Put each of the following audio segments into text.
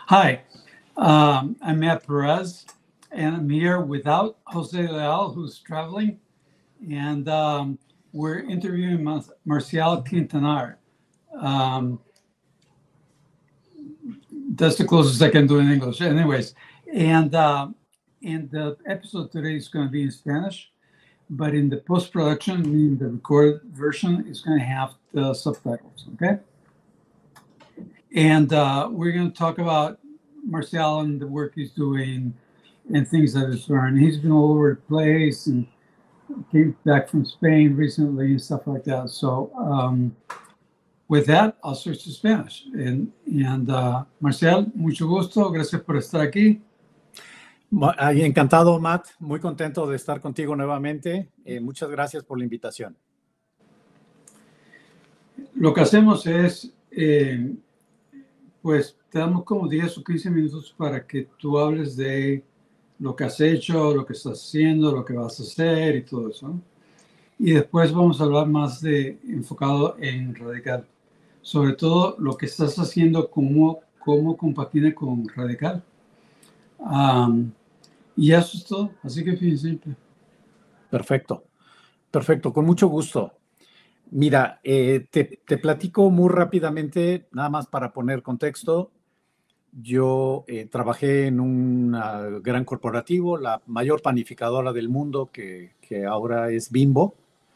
Hi, I'm Matt Perez, and I'm here without Jose Leal, who's traveling, and we're interviewing Marcial Quintanar. That's the closest I can do in English. Anyways, and the episode today is going to be in Spanish, but in the post-production, meaning the recorded version, is going to have the subtitles, okay? And we're going to talk about Marcial and the work he's doing and things that he's learned. He's been all over the place and came back from Spain recently and stuff like that. So with that, I'll switch to Spanish. And Marcial, mucho gusto. Gracias por estar aquí. Encantado, Matt. Muy contento de estar contigo nuevamente. Muchas gracias por la invitación. Lo que hacemos es, pues, te damos como 10 o 15 minutos para que tú hables de lo que has hecho, lo que estás haciendo, lo que vas a hacer y todo eso, ¿no? Y después vamos a hablar más enfocado en Radical. Sobre todo lo que estás haciendo, cómo compagina con Radical. Y eso es todo. Así que fin simple. Perfecto. Perfecto. Con mucho gusto. Mira, te platico muy rápidamente, nada más para poner contexto. Yo trabajé en un gran corporativo, la mayor panificadora del mundo, que ahora es Bimbo.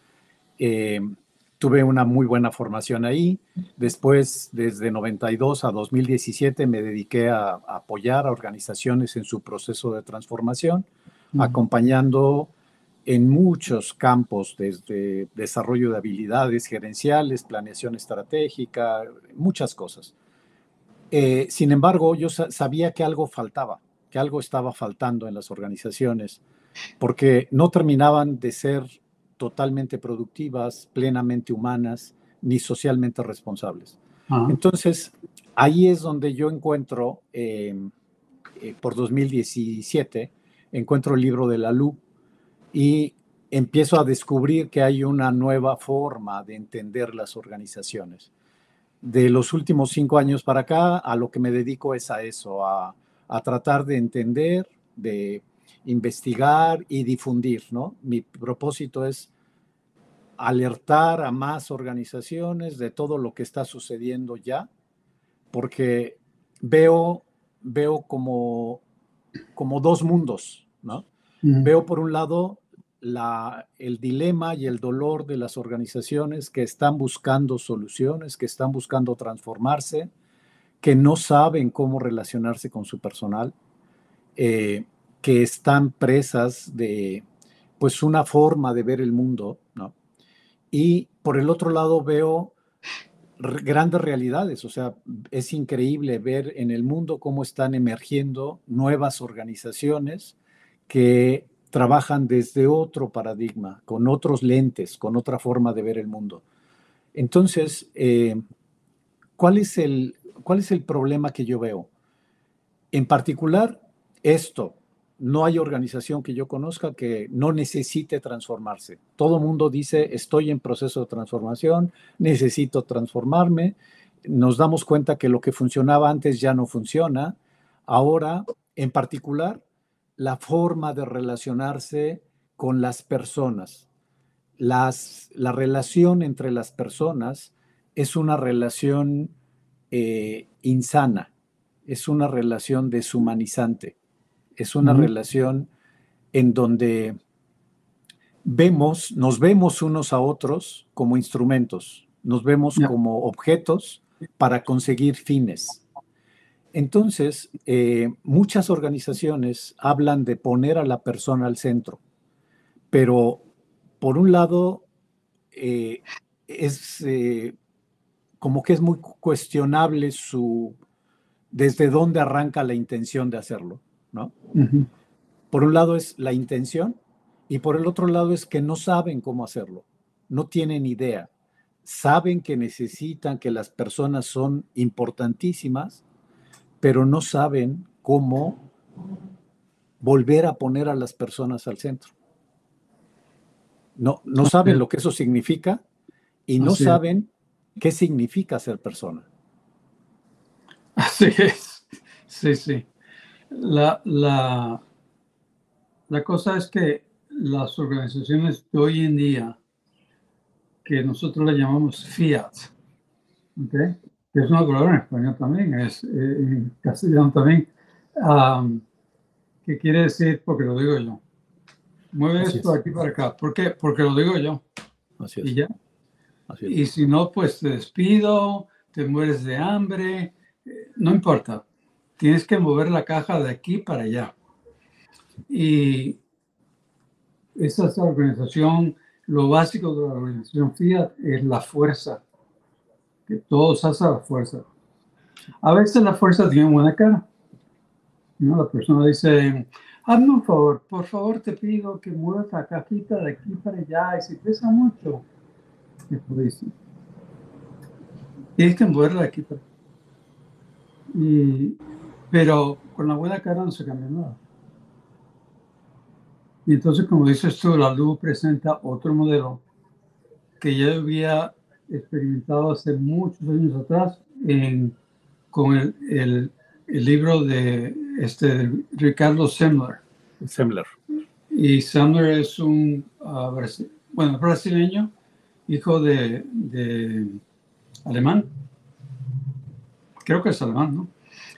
Tuve una muy buena formación ahí. Después, desde 92 a 2017, me dediqué a apoyar a organizaciones en su proceso de transformación, acompañando en muchos campos, desde desarrollo de habilidades gerenciales, planeación estratégica, muchas cosas. Sin embargo, yo sabía que algo faltaba, que algo estaba faltando en las organizaciones, porque no terminaban de ser totalmente productivas, plenamente humanas, ni socialmente responsables. Entonces, ahí es donde yo encuentro, por 2017, encuentro el libro de Laloux y empiezo a descubrir que hay una nueva forma de entender las organizaciones. De los últimos 5 años para acá, a lo que me dedico es a eso, a tratar de entender, de investigar y difundir, ¿no? Mi propósito es alertar a más organizaciones de todo lo que está sucediendo ya, porque veo como dos mundos, ¿no? Veo por un lado el dilema y el dolor de las organizaciones que están buscando soluciones, que están buscando transformarse, que no saben cómo relacionarse con su personal, que están presas de, pues, una forma de ver el mundo, ¿no? Y por el otro lado veo grandes realidades, o sea, es increíble ver en el mundo cómo están emergiendo nuevas organizaciones que trabajan desde otro paradigma, con otros lentes, con otra forma de ver el mundo. Entonces, ¿cuál es el problema que yo veo? En particular, esto. No hay organización que yo conozca que no necesite transformarse. Todo el mundo dice, estoy en proceso de transformación, necesito transformarme. Nos damos cuenta que lo que funcionaba antes ya no funciona. Ahora, en particular, la forma de relacionarse con las personas. La relación entre las personas es una relación insana, es una relación deshumanizante, es una relación en donde nos vemos unos a otros como instrumentos, nos vemos como objetos para conseguir fines. Entonces, muchas organizaciones hablan de poner a la persona al centro, pero por un lado es como que es muy cuestionable desde dónde arranca la intención de hacerlo, ¿no? Por un lado es la intención y por el otro lado es que no saben cómo hacerlo, no tienen idea. Saben que necesitan, que las personas son importantísimas, pero no saben cómo volver a poner a las personas al centro. No saben lo que eso significa y no saben qué significa ser persona. Así es. Sí, sí. La, la, la cosa es que las organizaciones de hoy en día, que nosotros le llamamos Fiat, ¿ok? Que es una palabra en español también, es en castellano también, que quiere decir, porque lo digo yo, mueve Así esto de es, aquí para acá. ¿Por qué? Porque lo digo yo. así Y es, ya. así es. Y si no, pues te despido, te mueres de hambre, no importa. Tienes que mover la caja de aquí para allá. Y esa es la organización, lo básico de la organización Fiat es la fuerza, que todos hacen la fuerza. A veces la fuerza tiene buena cara, ¿no? La persona dice, hazme un favor, por favor te pido que muevas la cajita de aquí para allá, y si pesa mucho, después dice, tienes que moverla de aquí para allá. Pero con la buena cara no se cambia nada. Y entonces, como dices tú, la luz presenta otro modelo que ya había experimentado hace muchos años atrás con el libro de Ricardo Semler. Semler. Y Semler es un brasileño, hijo de alemán, creo que es alemán, ¿no?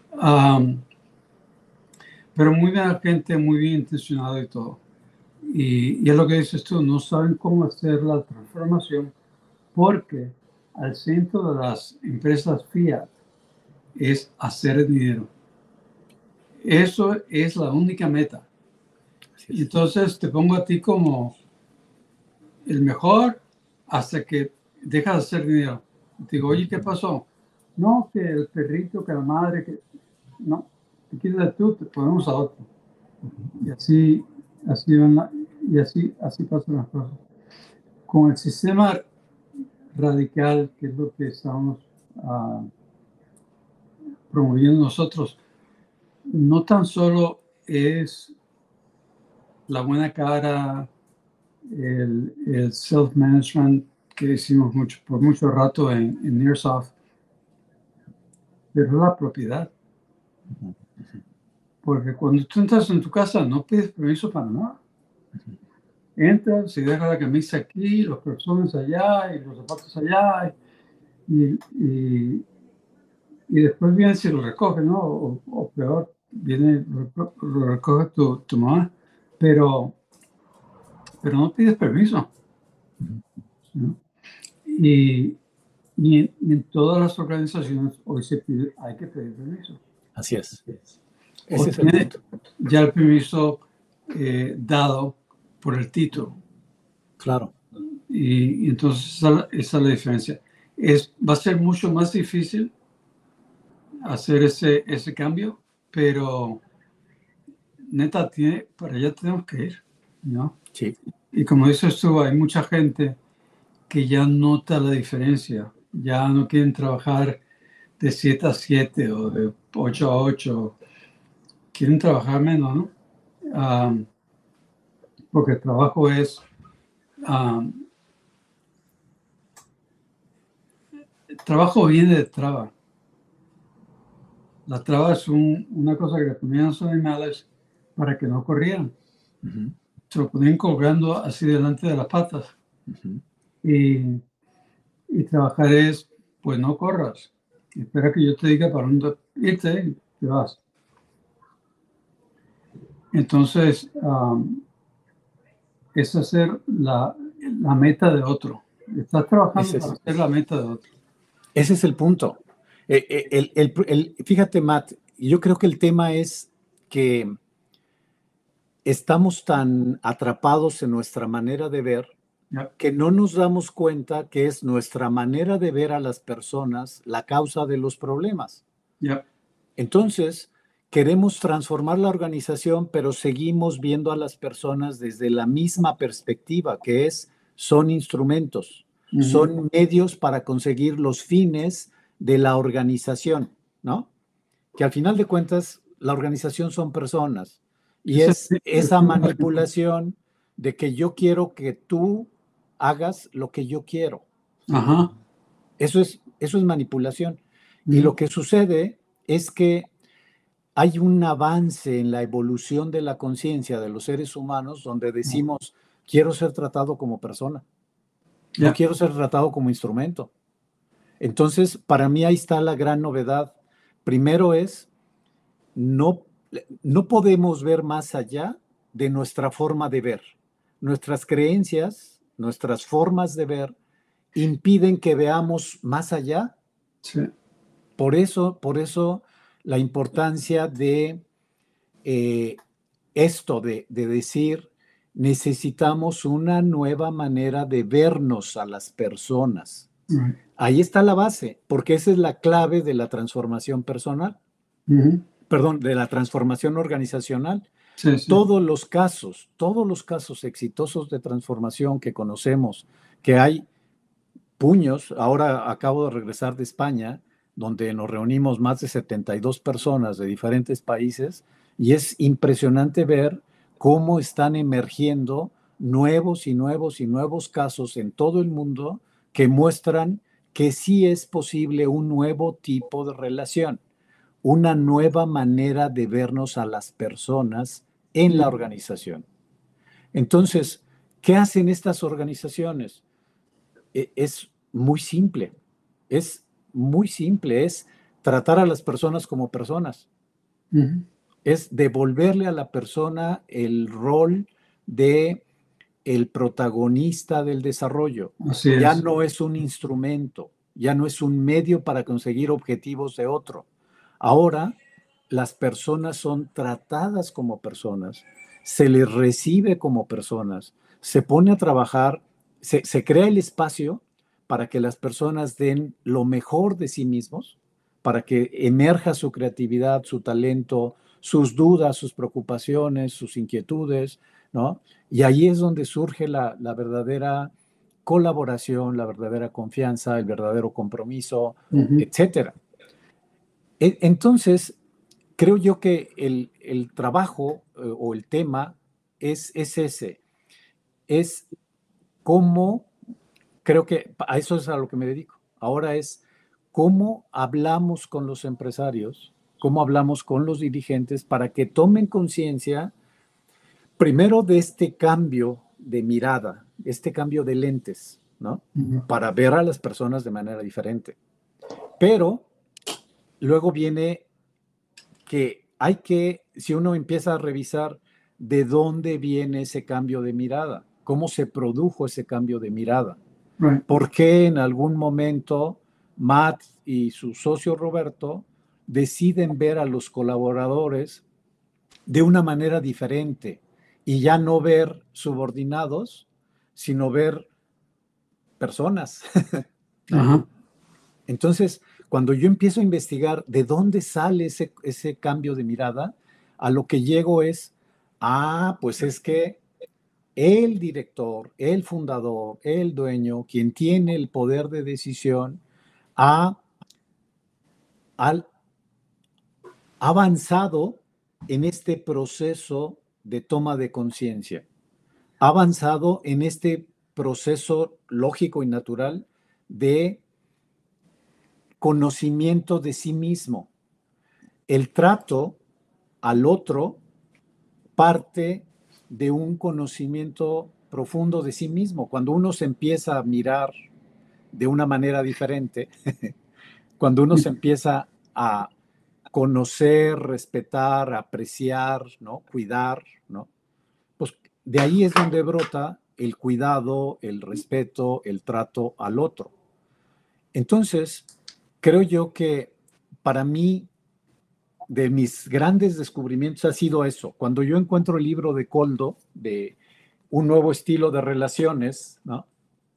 Pero muy buena gente, muy bien intencionado y todo. Y es lo que dices tú, no saben cómo hacer la transformación porque al centro de las empresas Fiat es hacer dinero. Eso es la única meta. Así Y es. entonces te pongo a ti como el mejor hasta que dejas de hacer dinero. Te digo, oye, ¿qué pasó? No, que el perrito, que la madre, que no, te quitas tú, te ponemos a otro. Y así van así pasan las cosas. Con el sistema radical, que es lo que estamos promoviendo nosotros, no tan solo es la buena cara, el self-management que hicimos por mucho rato en Nearsoft, pero la propiedad. Porque cuando tú entras en tu casa no pides permiso para nada. Entras y dejas la camisa aquí, los calzones allá y los zapatos allá y, y, y después viene si lo recoge, ¿no? O peor, viene, lo recoge tu mamá, pero, pero no pides permiso, ¿no? Y, en todas las organizaciones hoy hay que pedir permiso. Así es. O Ese es el tiene punto. ya el permiso dado por el título. Claro. Y entonces esa es la diferencia. Va a ser mucho más difícil hacer ese cambio, pero neta, para allá tenemos que ir, ¿no? Sí. Y como dices tú, hay mucha gente que ya nota la diferencia, ya no quieren trabajar de 7 a 7 o de 8 a 8, quieren trabajar menos, ¿no? Porque el trabajo el trabajo viene de traba. La traba es una cosa que le ponían a los animales para que no corrieran. Uh-huh. Se lo ponían colgando así delante de las patas. Uh-huh. Y trabajar es, pues no corras. Espera que yo te diga para dónde irte y te vas. Entonces, es hacer la meta de otro. Estás trabajando para hacer la meta de otro. Ese es el punto. Fíjate, Matt, yo creo que el tema es que estamos tan atrapados en nuestra manera de ver que no nos damos cuenta que es nuestra manera de ver a las personas la causa de los problemas. Entonces, queremos transformar la organización, pero seguimos viendo a las personas desde la misma perspectiva, que son instrumentos, son medios para conseguir los fines de la organización, ¿no? Que al final de cuentas, la organización son personas. Y es esa manipulación de que yo quiero que tú hagas lo que yo quiero. Ajá. Eso es manipulación. Y lo que sucede es que hay un avance en la evolución de la conciencia de los seres humanos donde decimos, quiero ser tratado como persona, no quiero ser tratado como instrumento. Entonces, para mí ahí está la gran novedad. Primero es, no podemos ver más allá de nuestra forma de ver. Nuestras creencias, nuestras formas de ver, impiden que veamos más allá. Sí. Por eso la importancia de esto, de decir, necesitamos una nueva manera de vernos a las personas. Right. Ahí está la base, porque esa es la clave de la transformación personal. Perdón, de la transformación organizacional. Sí, sí. Todos los casos exitosos de transformación que conocemos, que hay puños. Ahora acabo de regresar de España, donde nos reunimos más de 72 personas de diferentes países, y es impresionante ver cómo están emergiendo nuevos y nuevos y nuevos casos en todo el mundo que muestran que sí es posible un nuevo tipo de relación, una nueva manera de vernos a las personas en la organización. Entonces, ¿qué hacen estas organizaciones? Es muy simple, es tratar a las personas como personas, es devolverle a la persona el rol de el protagonista del desarrollo. Así es. Ya no es un instrumento, ya no es un medio para conseguir objetivos de otro. Ahora las personas son tratadas como personas, se les recibe como personas, se pone a trabajar, se crea el espacio para que las personas den lo mejor de sí mismos, para que emerja su creatividad, su talento, sus dudas, sus preocupaciones, sus inquietudes, ¿no? Y ahí es donde surge la verdadera colaboración, la verdadera confianza, el verdadero compromiso, etcétera. Entonces, creo yo que el trabajo o el tema es ese, es cómo, creo que a eso es a lo que me dedico. Ahora es cómo hablamos con los empresarios, cómo hablamos con los dirigentes para que tomen conciencia primero de este cambio de mirada, este cambio de lentes, ¿no? Para ver a las personas de manera diferente. Pero luego viene que hay que, si uno empieza a revisar de dónde viene ese cambio de mirada, cómo se produjo ese cambio de mirada, Right. por qué en algún momento Matt y su socio Roberto deciden ver a los colaboradores de una manera diferente y ya no ver subordinados, sino ver personas. Entonces, cuando yo empiezo a investigar de dónde sale ese cambio de mirada, a lo que llego es, pues es que el director, el fundador, el dueño, quien tiene el poder de decisión, ha avanzado en este proceso de toma de conciencia, ha avanzado en este proceso lógico y natural de conocimiento de sí mismo. El trato al otro parte de un conocimiento profundo de sí mismo. Cuando uno se empieza a mirar de una manera diferente, cuando uno se empieza a conocer, respetar, apreciar, ¿no? Cuidar, ¿no? Pues de ahí es donde brota el cuidado, el respeto, el trato al otro. Entonces, creo yo que para mí, de mis grandes descubrimientos ha sido eso. Cuando yo encuentro el libro de Koldo, de Un nuevo estilo de relaciones, ¿no?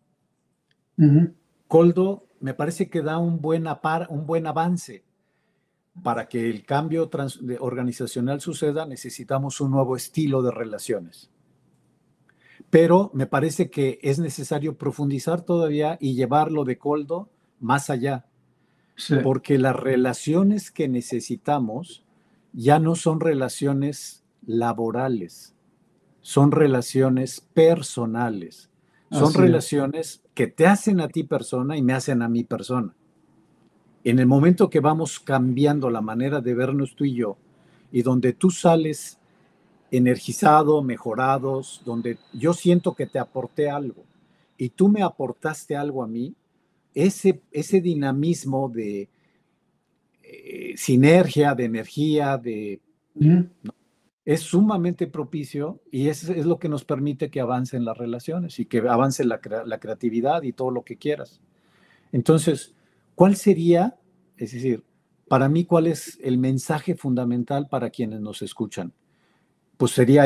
Koldo me parece que da un buen avance. Para que el cambio organizacional suceda, necesitamos un nuevo estilo de relaciones. Pero me parece que es necesario profundizar todavía y llevarlo de Koldo más allá. Sí. Porque las relaciones que necesitamos ya no son relaciones laborales, son relaciones personales, son relaciones que te hacen a ti persona y me hacen a mí persona. En el momento que vamos cambiando la manera de vernos tú y yo, y donde tú sales energizado, mejorados, donde yo siento que te aporté algo y tú me aportaste algo a mí, ese dinamismo de sinergia, de energía, es sumamente propicio y es lo que nos permite que avancen las relaciones y que avance la creatividad y todo lo que quieras. Entonces, ¿cuál sería, es decir, para mí, cuál es el mensaje fundamental para quienes nos escuchan? Pues sería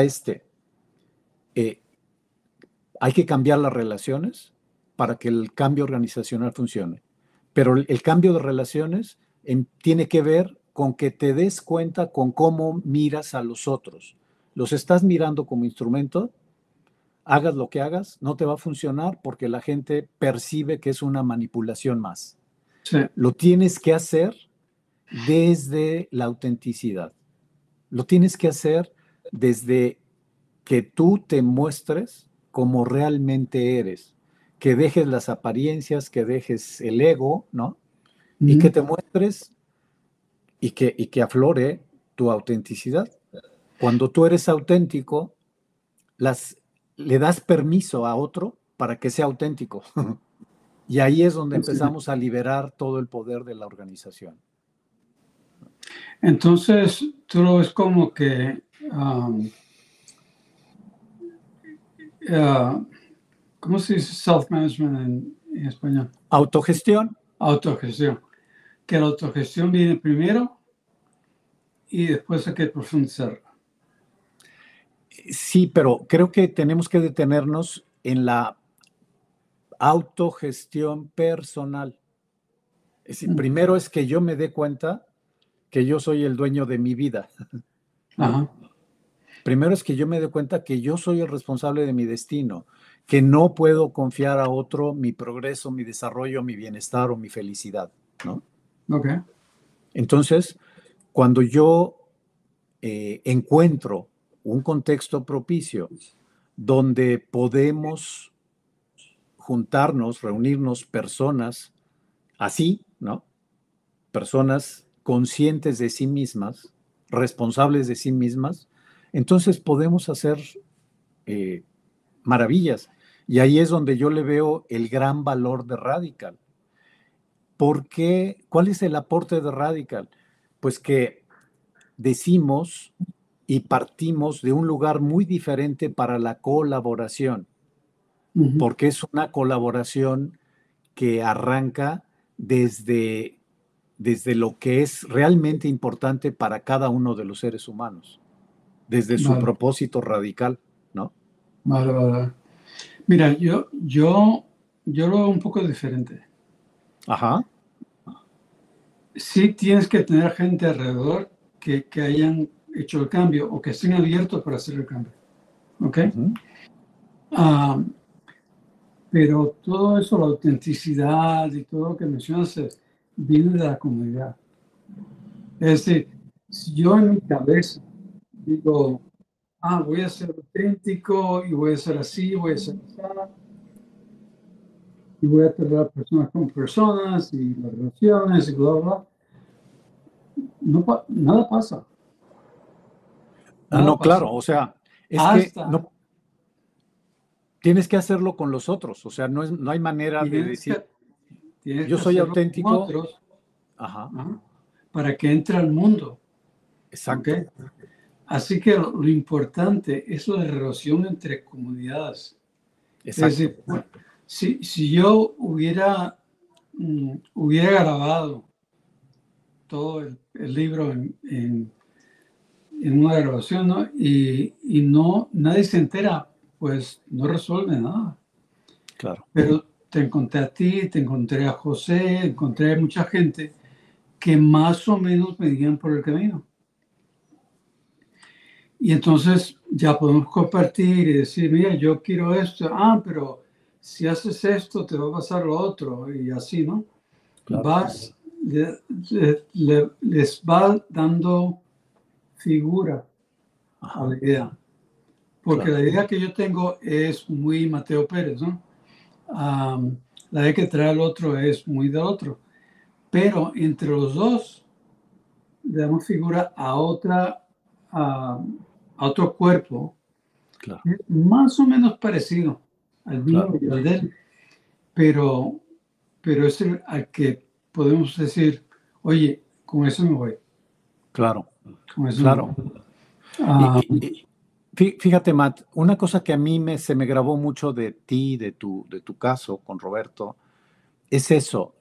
hay que cambiar las relaciones para que el cambio organizacional funcione. Pero el cambio de relaciones tiene que ver con que te des cuenta con cómo miras a los otros. Los estás mirando como instrumento, hagas lo que hagas, no te va a funcionar porque la gente percibe que es una manipulación más. Sí. Lo tienes que hacer desde la autenticidad. Lo tienes que hacer desde que tú te muestres como realmente eres, que dejes las apariencias, que dejes el ego, ¿no? Y que te muestres y que aflore tu autenticidad. Cuando tú eres auténtico, le das permiso a otro para que sea auténtico. Y ahí es donde empezamos a liberar todo el poder de la organización. Entonces, tú lo ves como que ¿cómo se dice self-management en español? Autogestión. Autogestión. Que la autogestión viene primero y después hay que profundizar. Sí, pero creo que tenemos que detenernos en la autogestión personal. Es decir, primero es que yo me dé cuenta que yo soy el dueño de mi vida. Ajá. Primero es que yo me dé cuenta que yo soy el responsable de mi destino, que no puedo confiar a otro mi progreso, mi desarrollo, mi bienestar o mi felicidad, ¿no? Ok. Entonces, cuando yo encuentro un contexto propicio donde podemos juntarnos, reunirnos personas así, ¿no? Personas conscientes de sí mismas, responsables de sí mismas, entonces podemos hacer maravillas. Y ahí es donde yo le veo el gran valor de Radical. ¿Por qué? ¿Cuál es el aporte de Radical? Pues que decimos y partimos de un lugar muy diferente para la colaboración, porque es una colaboración que arranca desde lo que es realmente importante para cada uno de los seres humanos, desde su propósito radical, ¿no? Vale. Mira, yo lo veo un poco diferente. Ajá. Sí tienes que tener gente alrededor que hayan hecho el cambio o que estén abiertos para hacer el cambio. ¿Ok? Pero todo eso, la autenticidad y todo lo que mencionas, viene de la comunidad. Es decir, si yo en mi cabeza digo, voy a ser auténtico y voy a ser así, voy a ser así, y voy a tratar personas con personas y las relaciones y bla, bla, nada pasa. No, claro, o sea, es que no tienes que hacerlo con los otros, o sea, no hay manera de decir, yo soy auténtico. Otros, ajá. Para que entre al mundo. Exacto. ¿Okay? Así que lo importante es la relación entre comunidades. Exacto. Es decir, si yo hubiera grabado todo el libro en una grabación, ¿no? Y nadie se entera, pues no resuelve nada. Claro. Pero te encontré a ti, te encontré a José, encontré a mucha gente que más o menos me guían por el camino. Y entonces ya podemos compartir y decir, mira, yo quiero esto. Pero si haces esto, te va a pasar lo otro. Y así, ¿no? Claro. Les va dando figura a la idea. Porque la idea que yo tengo es muy Mateo Pérez, ¿no? La idea que trae el otro es muy del otro. Pero entre los dos le damos figura a otra a otro cuerpo, Claro, más o menos parecido al mío claro, y al de él, pero, pero es el al que podemos decir, oye, con eso me voy, claro, con eso me claro. voy. Y, Ah, fíjate, Matt, una cosa que a mí se me grabó mucho de ti, de tu caso con Roberto, es eso,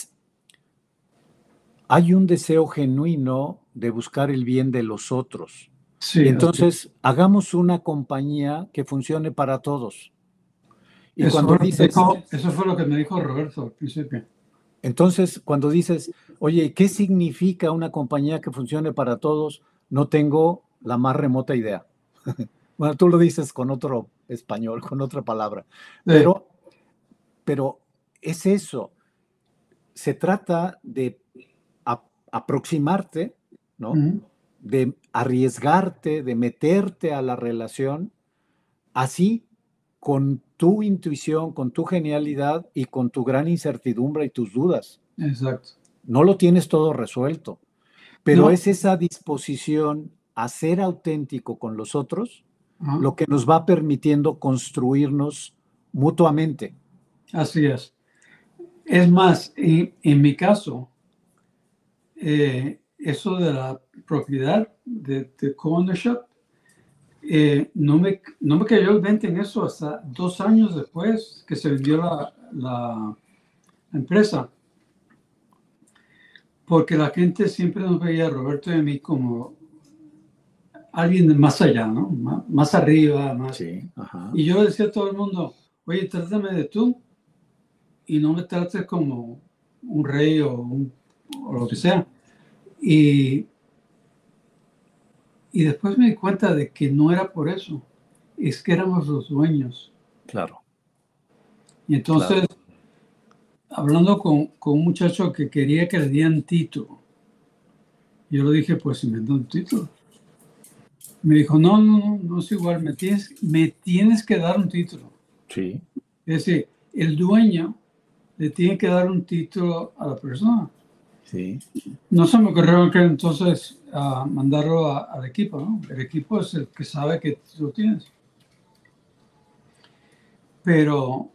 hay un deseo genuino de buscar el bien de los otros. Y sí, entonces hagamos una compañía que funcione para todos. Y cuando dices, eso fue lo que me dijo Roberto al principio. entonces, cuando dices, oye, ¿qué significa una compañía que funcione para todos? No tengo la más remota idea. Bueno, tú lo dices con otro español, con otra palabra, Sí, pero, pero es eso. Se trata de aproximarte, ¿no? ujú, De arriesgarte, de meterte a la relación, así con tu intuición, con tu genialidad y con tu gran incertidumbre y tus dudas. exacto. No lo tienes todo resuelto, pero No, es esa disposición a ser auténtico con los otros ajá, lo que nos va permitiendo construirnos mutuamente. así es. Es más, en mi caso, eso de la propiedad de co-ownership, no me cayó el 20 en eso hasta 2 años después que se vendió la empresa, porque la gente siempre nos veía a Roberto y a mí como alguien de más allá, ¿no? Más arriba, más. Sí, ajá. Y yo le decía a todo el mundo, oye, trátame de tú y no me trates como un rey o lo que sea. Y, y después me di cuenta de que no era por eso, es que éramos los dueños. Claro, Y claro. entonces, hablando con un muchacho que quería que le dieran título, yo le dije, pues si me dan un título. Me dijo, no, no, no, no es igual, me tienes que dar un título. Sí, Es decir, el dueño le tiene que dar un título a la persona. sí, No se me ocurrió que entonces mandarlo al equipo, ¿no? El equipo es el que sabe que tú lo tienes. Pero,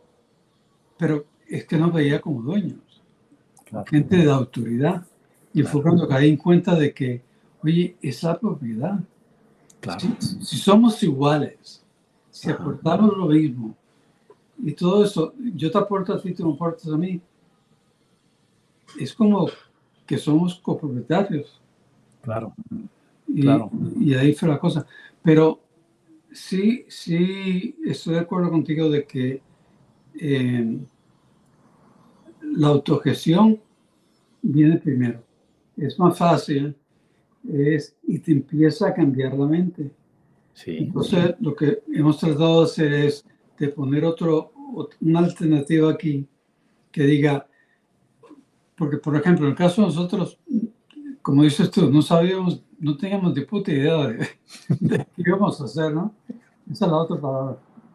pero es que nos veía como dueños, claro, gente de autoridad. Y fue claro, cuando caí en cuenta de que, oye, esa propiedad, claro. si somos iguales, si Ajá, aportamos lo mismo y todo eso, yo te aporto a ti, tú me aportas a mí, es como que somos copropietarios. claro, Y, claro. y ahí fue la cosa. Pero sí, sí, estoy de acuerdo contigo de que eh, la autogestión viene primero. Es más fácil y te empieza a cambiar la mente. Sí, Entonces, lo que hemos tratado de hacer es de poner una alternativa aquí que diga, porque por ejemplo, en el caso de nosotros, como dices tú, no sabíamos, no teníamos ni puta idea de qué íbamos a hacer, ¿no? Esa es la otra palabra.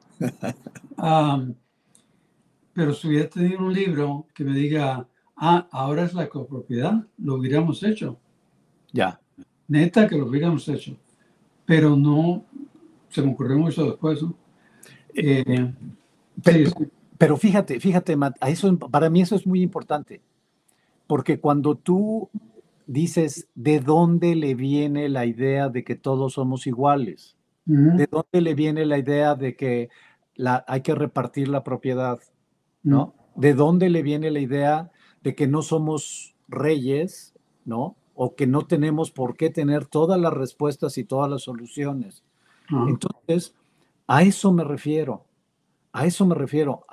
Um, pero si hubiera tenido un libro que me diga, ahora es la copropiedad, lo hubiéramos hecho. ya. Neta que lo hubiéramos hecho. Pero no, se me ocurrió mucho después, ¿no? Eh, pe- Sí, pe- sí. Pero fíjate, Matt, para mí eso es muy importante, porque cuando tú dices de dónde le viene la idea de que todos somos iguales, de Ujú, dónde le viene la idea de que hay que repartir la propiedad, ujú, ¿no? ¿De dónde le viene la idea de que no somos reyes, ¿no? O que no tenemos por qué tener todas las respuestas y todas las soluciones. ajá, Entonces, a eso me refiero, a eso me refiero.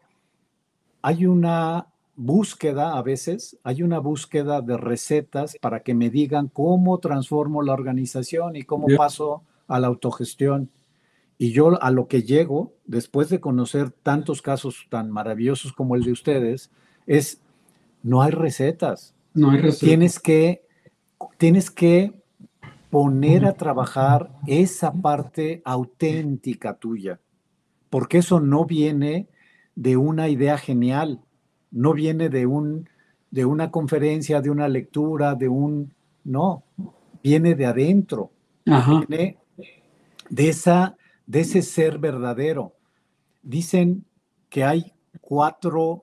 Hay una búsqueda, a veces, hay una búsqueda de recetas para que me digan cómo transformo la organización y cómo ya, paso a la autogestión. Y yo a lo que llego, después de conocer tantos casos tan maravillosos como el de ustedes, es, no hay recetas. no hay receta. Tienes que, tienes que poner a trabajar esa parte auténtica tuya, porque eso no viene de una idea genial, no viene de una conferencia, de una lectura, no, viene de adentro. Ajá. viene de ese ser verdadero. Dicen que hay cuatro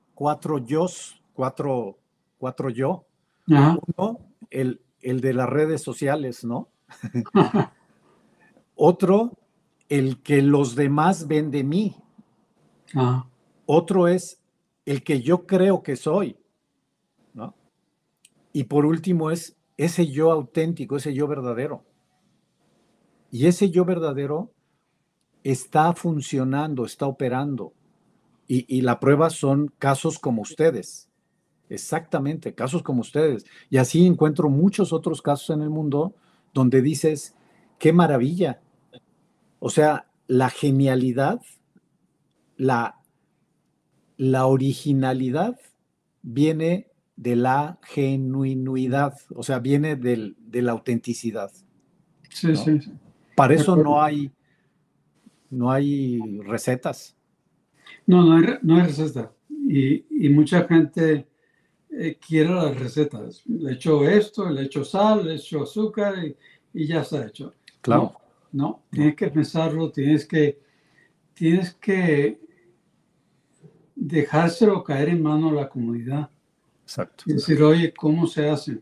yo. Ajá. Uno, el de las redes sociales, ¿no? Otro, el que los demás ven de mí. Ajá. Otro es el que yo creo que soy, ¿no? Y por último es ese yo auténtico, ese yo verdadero. Y ese yo verdadero está funcionando, está operando. Y la prueba son casos como ustedes. Exactamente, casos como ustedes. Y así encuentro muchos otros casos en el mundo donde dices, qué maravilla. O sea, la genialidad, la originalidad viene de la genuinidad, o sea, viene de la autenticidad, Sí, ¿no? sí, sí. Para De eso acuerdo. no hay recetas. No, no hay receta. Y mucha gente quiere las recetas. Le echo esto, le echo sal, le echo azúcar y ya está hecho. Claro, No, no, ¿no? tienes que pensarlo, tienes que dejárselo caer en mano a la comunidad. Exacto. Y decir, oye, ¿cómo se hace?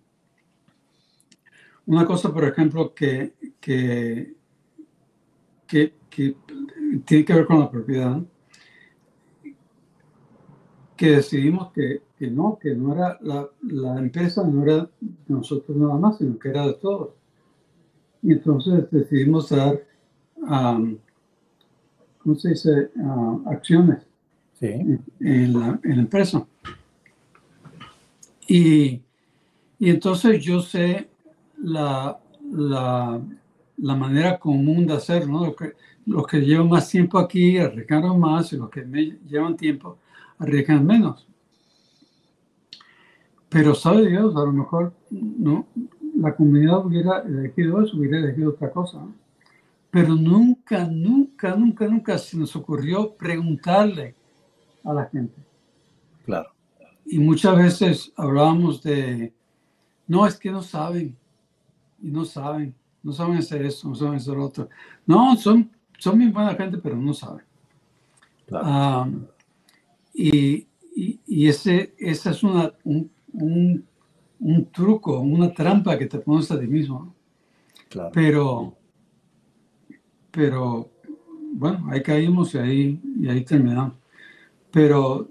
Una cosa, por ejemplo, que tiene que ver con la propiedad, que decidimos que no era la empresa, no era de nosotros nada más, sino que era de todos. Y entonces decidimos dar, ¿cómo se dice? Acciones Sí, en la empresa. Y entonces yo sé la, la, la manera común de hacerlo, ¿no? Los que llevan más tiempo aquí arriesgan más y los que llevan tiempo arriesgan menos. Pero sabe Dios, a lo mejor no, la comunidad hubiera elegido eso, hubiera elegido otra cosa, ¿no? Pero nunca, nunca, nunca, nunca se nos ocurrió preguntarle a la gente. claro. Y muchas veces hablábamos de, no, es que no saben, y no saben hacer esto, no saben hacer lo otro. No, son muy buena gente, pero no saben. Claro, Um, y ese es un truco, una trampa que te pones a ti mismo, ¿no? claro. Pero bueno, ahí caímos y ahí terminamos. Pero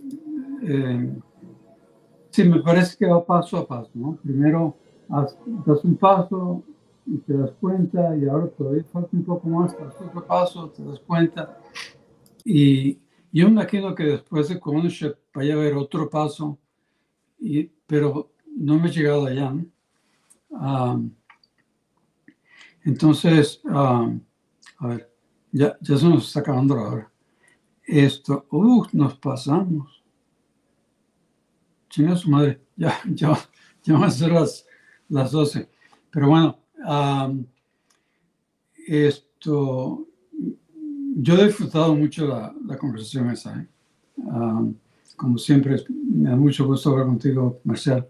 sí, me parece que va paso a paso, ¿no? Primero das un paso y te das cuenta y ahora todavía falta un poco más, das otro paso, te das cuenta. Y yo me imagino que después de Ownership vaya a haber otro paso, pero no me he llegado allá, ¿no? Entonces, a ver, ya se nos está acabando la hora. Esto, nos pasamos. Chinga su madre, ya van a ser las 12. Pero bueno, esto, yo he disfrutado mucho la conversación esa. Como siempre, me da mucho gusto hablar contigo, Marcial.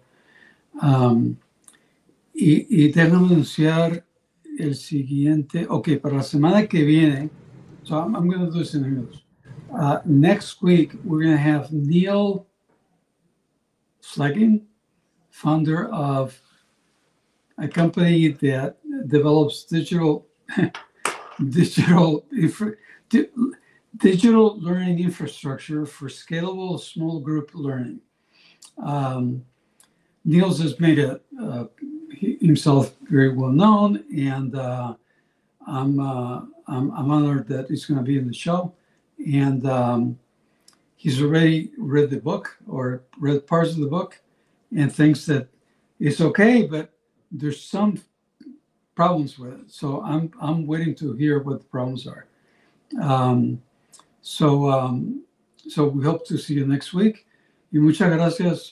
Y déjame anunciar el siguiente. Ok, para la semana que viene, so I'm going to do this in English. Next week, we're going to have Neil Flegging, founder of a company that develops digital learning infrastructure for scalable small group learning. Niels has made himself very well known, and I'm honored that he's going to be in the show. And he's already read the book or read parts of the book, and thinks that it's okay, but there's some problems with it. So I'm waiting to hear what the problems are. So we hope to see you next week. Y muchas gracias,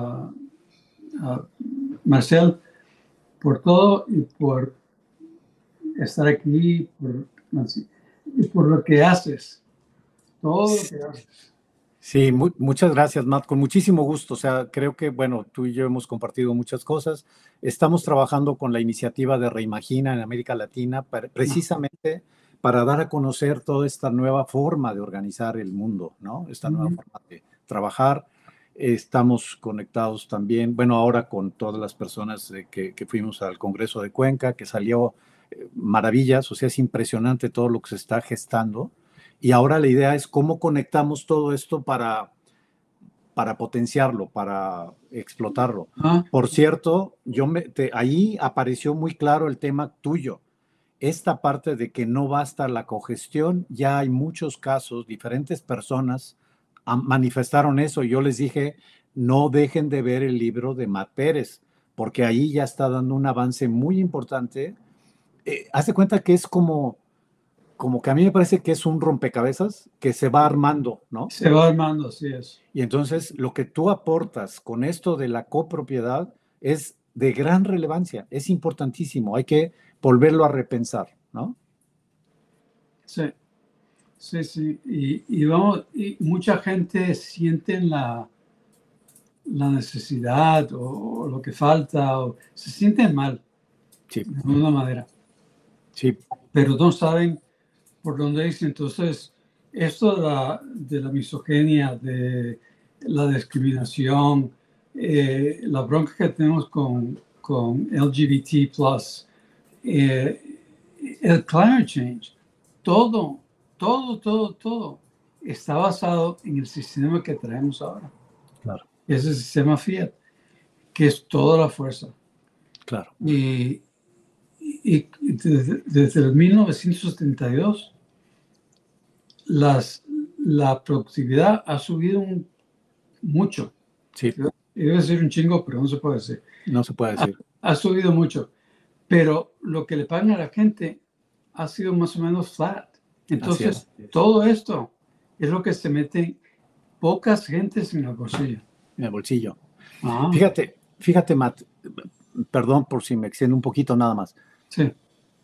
Marcel, por todo y por estar aquí, y por lo que haces. Todo lo que haces. Sí, muchas gracias, Matt. Con muchísimo gusto. O sea, creo que, bueno, tú y yo hemos compartido muchas cosas. Estamos trabajando con la iniciativa de Reimagina en América Latina precisamente para dar a conocer toda esta nueva forma de organizar el mundo, ¿no? Esta nueva forma de trabajar. Estamos conectados también, bueno, ahora con todas las personas que fuimos al Congreso de Cuenca, que salió maravillas. O sea, es impresionante todo lo que se está gestando. Y ahora la idea es cómo conectamos todo esto para potenciarlo, para explotarlo. Por cierto, ahí apareció muy claro el tema tuyo. Esta parte de que no basta la cogestión, ya hay muchos casos, diferentes personas manifestaron eso. Yo les dije, no dejen de ver el libro de Matt Pérez, porque ahí ya está dando un avance muy importante. Haz de cuenta que es como que a mí me parece que es un rompecabezas que se va armando, ¿no? Se va armando, así es. Y entonces lo que tú aportas con esto de la copropiedad es de gran relevancia, es importantísimo, hay que volverlo a repensar, ¿no? Sí, sí, sí. Y vamos, y mucha gente siente la necesidad o lo que falta, o se sienten mal, Sí. de alguna manera. Sí. Pero no saben por dónde ir. Entonces, esto de la misoginia, de la discriminación, la bronca que tenemos con LGBT+, el climate change, todo está basado en el sistema que traemos ahora. Claro. Es el sistema Fiat, que es toda la fuerza. Claro. Y desde el 1972, la productividad ha subido mucho. Sí. Iba a decir un chingo, pero no se puede decir. No se puede decir. Ha subido mucho. Pero lo que le pagan a la gente ha sido más o menos flat. Entonces, todo esto es lo que se mete pocas gentes en el bolsillo. En el bolsillo. Ajá. Fíjate, Matt, perdón por si me extiendo un poquito nada más. Sí.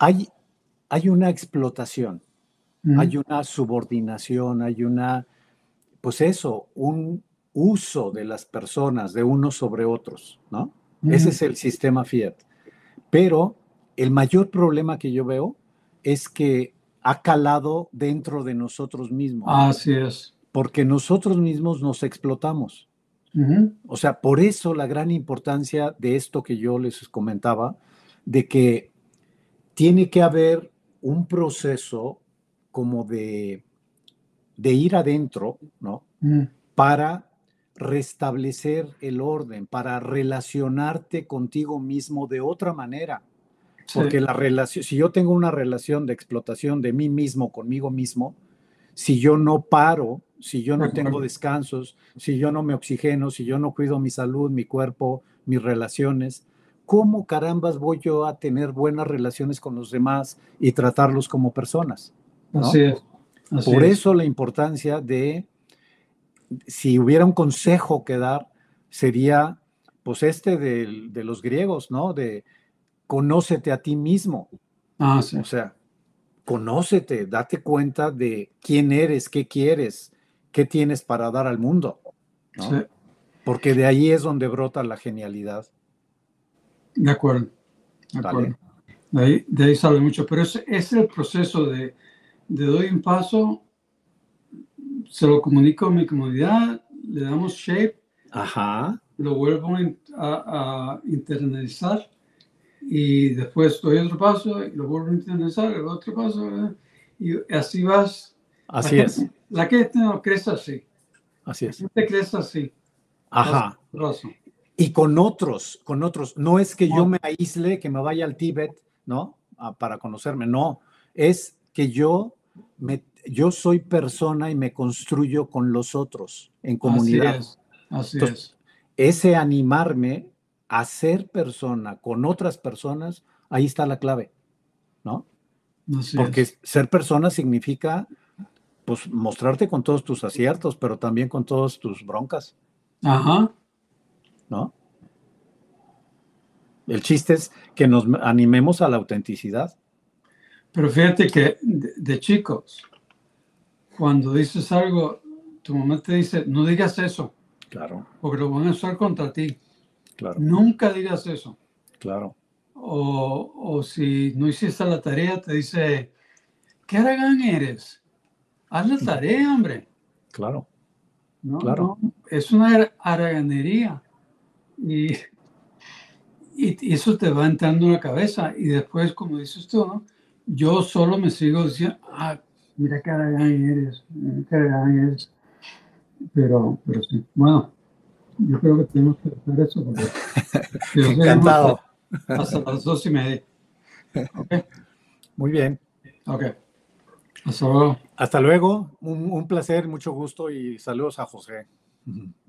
Hay una explotación, hay una subordinación, hay pues eso, un uso de las personas, de unos sobre otros, ¿no? Ese es el sistema Fiat. Pero el mayor problema que yo veo es que ha calado dentro de nosotros mismos. Así es. Porque nosotros mismos nos explotamos. O sea, por eso la gran importancia de esto que yo les comentaba, de que tiene que haber un proceso como de ir adentro, ¿no? Para restablecer el orden, para relacionarte contigo mismo de otra manera. Porque la relación, si yo tengo una relación de explotación de mí mismo conmigo mismo, si yo no paro, si yo no tengo descansos, si yo no me oxigeno, si yo no cuido mi salud, mi cuerpo, mis relaciones, ¿cómo carambas voy yo a tener buenas relaciones con los demás y tratarlos como personas? ¿No? Así es. Por eso la importancia de, si hubiera un consejo que dar, sería pues de los griegos, ¿no? De conócete a ti mismo. Sí. O sea, conócete, date cuenta de quién eres, qué quieres, qué tienes para dar al mundo, ¿no? Sí. Porque de ahí es donde brota la genialidad. De acuerdo. De ahí sale mucho, pero es el proceso de doy un paso, se lo comunico a mi comunidad, le damos shape, lo vuelvo a internalizar y después doy otro paso y lo vuelvo a internalizar, el otro paso, y así vas. Así es. La gente no crece así. Así es. La gente crece así. Y con otros, no es que yo me aísle, que me vaya al Tíbet, ¿no? Para conocerme, no. Es que yo soy persona y me construyo con los otros, en comunidad. Así es. Ese animarme a ser persona con otras personas, ahí está la clave, ¿no? Porque ser persona significa, pues, mostrarte con todos tus aciertos, pero también con todas tus broncas. ¿No? El chiste es que nos animemos a la autenticidad. Pero fíjate que de chicos, cuando dices algo, tu mamá te dice, no digas eso, Claro, porque lo van a usar contra ti. claro, Nunca digas eso. claro. O si no hiciste la tarea, te dice, ¿qué haragán eres? Haz la tarea, hombre. Claro, No, claro. no, es una haraganería. Y, y eso te va entrando en la cabeza. Y después, como dices tú, ¿no? Yo solo me sigo diciendo, mira qué haragán eres, mira qué haragán eres. Pero sí, bueno, yo creo que tenemos que hacer eso porque si no seguimos Encantado. hasta las 2:30. Ok, Muy bien. ok. Hasta luego. Hasta luego. Un placer, mucho gusto y saludos a José.